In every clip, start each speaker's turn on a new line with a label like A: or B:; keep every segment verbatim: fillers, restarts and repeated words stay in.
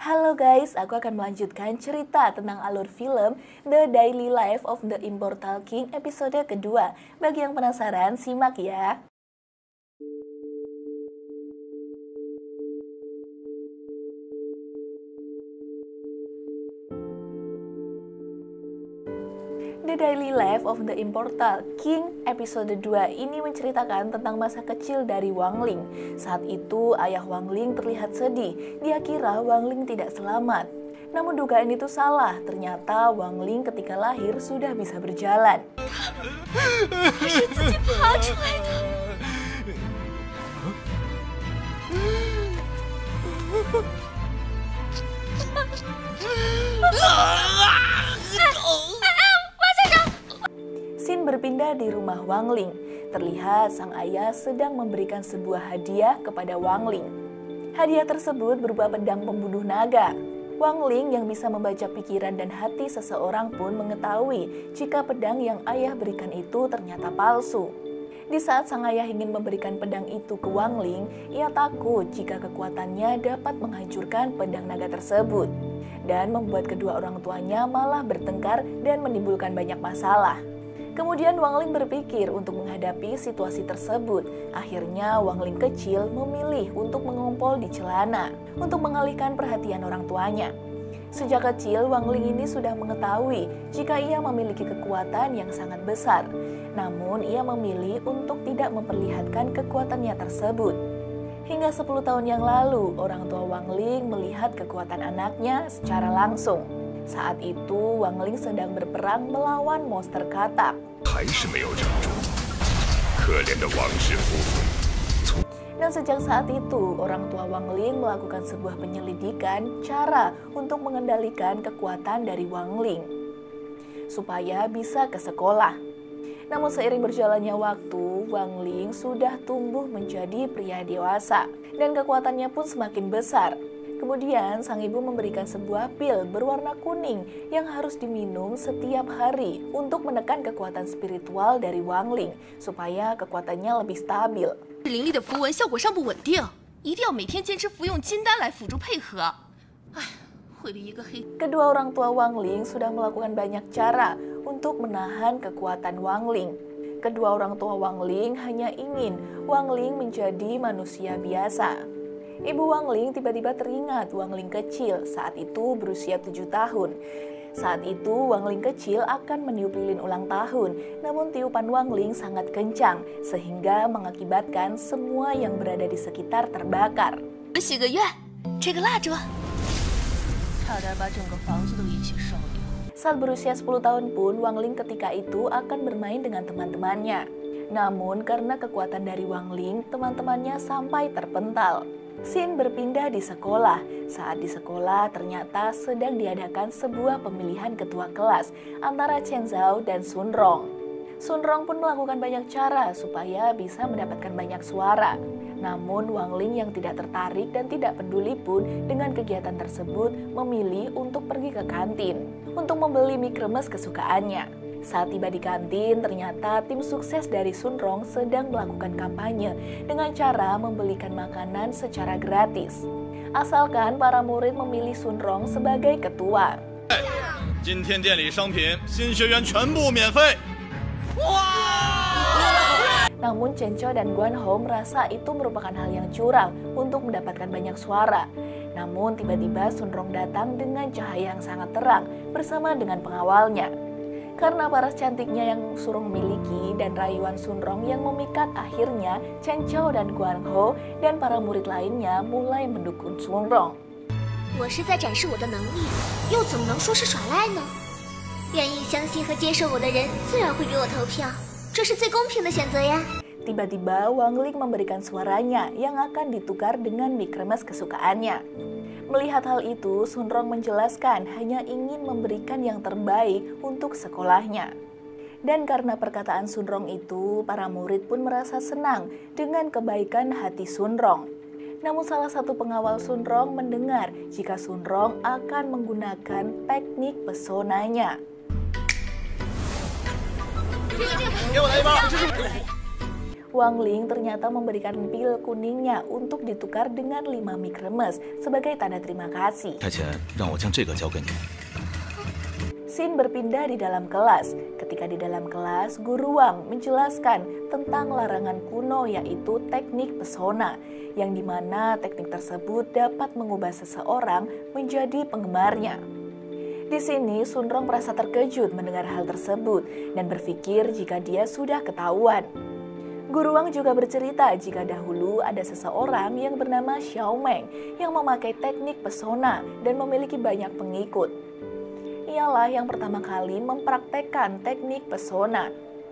A: Halo guys, aku akan melanjutkan cerita tentang alur film The Daily Life of the Immortal King episode kedua. Bagi yang penasaran, simak ya. The Daily Life of the Immortal King episode dua ini menceritakan tentang masa kecil dari Wang Ling. Saat itu ayah Wang Ling terlihat sedih. Dia kira Wang Ling tidak selamat. Namun dugaan itu salah. Ternyata Wang Ling ketika lahir sudah bisa berjalan. Scene berpindah di rumah Wang Ling. Terlihat sang ayah sedang memberikan sebuah hadiah kepada Wang Ling. Hadiah tersebut berupa pedang pembunuh naga. Wang Ling yang bisa membaca pikiran dan hati seseorang pun mengetahui jika pedang yang ayah berikan itu ternyata palsu. Di saat sang ayah ingin memberikan pedang itu ke Wang Ling, ia takut jika kekuatannya dapat menghancurkan pedang naga tersebut dan membuat kedua orang tuanya malah bertengkar dan menimbulkan banyak masalah. Kemudian Wang Ling berpikir untuk menghadapi situasi tersebut. Akhirnya Wang Ling kecil memilih untuk mengompol di celana untuk mengalihkan perhatian orang tuanya. Sejak kecil Wang Ling ini sudah mengetahui jika ia memiliki kekuatan yang sangat besar. Namun ia memilih untuk tidak memperlihatkan kekuatannya tersebut. Hingga sepuluh tahun yang lalu, orang tua Wang Ling melihat kekuatan anaknya secara langsung. Saat itu, Wang Ling sedang berperang melawan monster katak. Dan sejak saat itu, orang tua Wang Ling melakukan sebuah penyelidikan cara untuk mengendalikan kekuatan dari Wang Ling supaya bisa ke sekolah. Namun seiring berjalannya waktu, Wang Ling sudah tumbuh menjadi pria dewasa dan kekuatannya pun semakin besar. Kemudian sang ibu memberikan sebuah pil berwarna kuning yang harus diminum setiap hari untuk menekan kekuatan spiritual dari Wang Ling supaya kekuatannya lebih stabil. Kedua orang tua Wang Ling sudah melakukan banyak cara untuk menahan kekuatan Wang Ling. Kedua orang tua Wang Ling hanya ingin Wang Ling menjadi manusia biasa. Ibu Wang Ling tiba-tiba teringat Wang Ling kecil saat itu berusia tujuh tahun. Saat itu Wang Ling kecil akan meniup lilin ulang tahun, namun tiupan Wang Ling sangat kencang sehingga mengakibatkan semua yang berada di sekitar terbakar. Saat berusia sepuluh tahun pun Wang Ling ketika itu akan bermain dengan teman-temannya. Namun karena kekuatan dari Wang Ling, teman-temannya sampai terpental. Scene berpindah di sekolah. Saat di sekolah ternyata sedang diadakan sebuah pemilihan ketua kelas antara Chen Zhao dan Sun Rong. Sun Rong pun melakukan banyak cara supaya bisa mendapatkan banyak suara. Namun Wang Ling yang tidak tertarik dan tidak peduli pun dengan kegiatan tersebut memilih untuk pergi ke kantin untuk membeli mie kremes kesukaannya. Saat tiba di kantin, ternyata tim sukses dari Sun Rong sedang melakukan kampanye dengan cara membelikan makanan secara gratis. Asalkan para murid memilih Sun Rong sebagai ketua. Namun Chen Zhao dan Guan Hou merasa itu merupakan hal yang curang untuk mendapatkan banyak suara. Namun tiba-tiba Sun Rong datang dengan cahaya yang sangat terang bersama dengan pengawalnya. Karena paras cantiknya yang Sun Rong miliki dan rayuan Sun Rong yang memikat, akhirnya Chen Zhao dan Guan Hou dan para murid lainnya mulai mendukung Sun Rong. Tiba-tiba Wang Ling memberikan suaranya yang akan ditukar dengan mie kremes kesukaannya. Melihat hal itu, Sun Rong menjelaskan hanya ingin memberikan yang terbaik untuk sekolahnya. Dan karena perkataan Sun Rong itu, para murid pun merasa senang dengan kebaikan hati Sun Rong. Namun salah satu pengawal Sun Rong mendengar jika Sun Rong akan menggunakan teknik pesonanya. Wang Ling ternyata memberikan pil kuningnya untuk ditukar dengan lima mik remes sebagai tanda terima kasih. Scene berpindah di dalam kelas. Ketika di dalam kelas, Guru Wang menjelaskan tentang larangan kuno yaitu teknik pesona, yang dimana teknik tersebut dapat mengubah seseorang menjadi penggemarnya. Di sini, Sunrong merasa terkejut mendengar hal tersebut dan berpikir jika dia sudah ketahuan. Guru Wang juga bercerita jika dahulu ada seseorang yang bernama Xiao Meng yang memakai teknik pesona dan memiliki banyak pengikut. Ialah yang pertama kali mempraktekkan teknik pesona.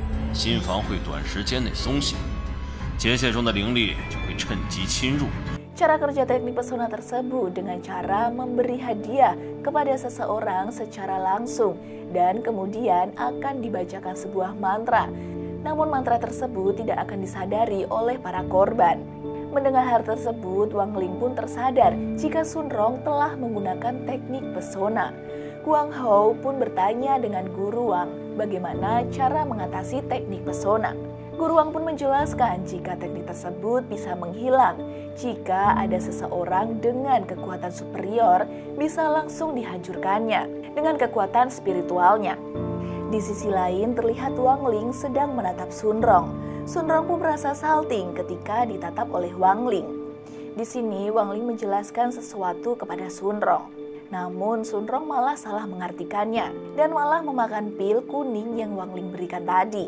A: Cara kerja teknik pesona tersebut dengan cara memberi hadiah kepada seseorang secara langsung dan kemudian akan dibacakan sebuah mantra. Namun mantra tersebut tidak akan disadari oleh para korban. Mendengar hal tersebut, Wang Ling pun tersadar jika Sunrong telah menggunakan teknik pesona. Guang Hou pun bertanya dengan Guru Wang bagaimana cara mengatasi teknik pesona. Guru Wang pun menjelaskan jika teknik tersebut bisa menghilang jika ada seseorang dengan kekuatan superior bisa langsung dihancurkannya dengan kekuatan spiritualnya. Di sisi lain terlihat Wang Ling sedang menatap Sunrong. Sunrong pun merasa salting ketika ditatap oleh Wang Ling. Di sini Wang Ling menjelaskan sesuatu kepada Sunrong. Namun Sunrong malah salah mengartikannya dan malah memakan pil kuning yang Wang Ling berikan tadi.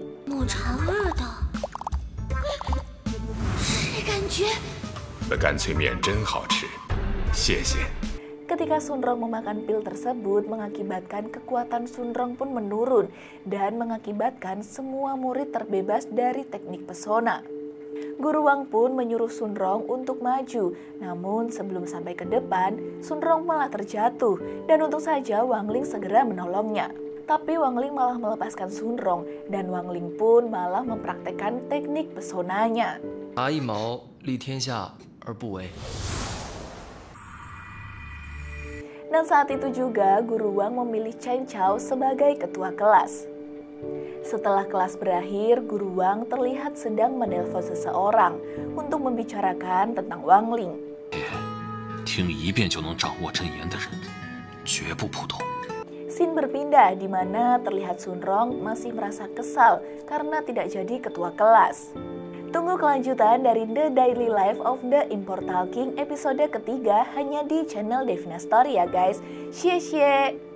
A: Ketika Sunrong memakan pil tersebut mengakibatkan kekuatan Sunrong pun menurun dan mengakibatkan semua murid terbebas dari teknik pesona. Guru Wang pun menyuruh Sunrong untuk maju, namun sebelum sampai ke depan, Sunrong malah terjatuh dan untung saja Wang Ling segera menolongnya. Tapi Wang Ling malah melepaskan Sunrong dan Wang Ling pun malah mempraktekkan teknik pesonanya. Dan saat itu juga Guru Wang memilih Chen Chao sebagai ketua kelas. Setelah kelas berakhir, Guru Wang terlihat sedang menelpon seseorang untuk membicarakan tentang Wang Ling. Scene berpindah di mana terlihat Sunrong masih merasa kesal karena tidak jadi ketua kelas. Tunggu kelanjutan dari The Daily Life of the Immortal King episode ketiga hanya di channel Devina Story ya guys. Xie xie.